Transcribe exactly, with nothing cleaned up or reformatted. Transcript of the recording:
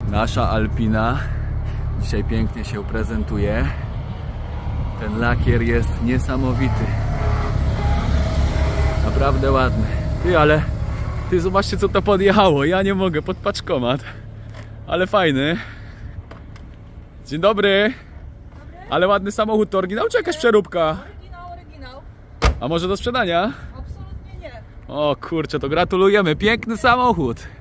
Nasza Alpina dzisiaj pięknie się prezentuje. Ten lakier jest niesamowity. Naprawdę ładny. Ty, ale ty zobaczcie, co to podjechało. Ja nie mogę, pod paczkomat. Ale fajny. Dzień dobry. Dobry. Ale ładny samochód. To oryginał czy jakaś przeróbka? Oryginał, oryginał. A może do sprzedania? Absolutnie nie. O kurczę, to gratulujemy. Piękny samochód.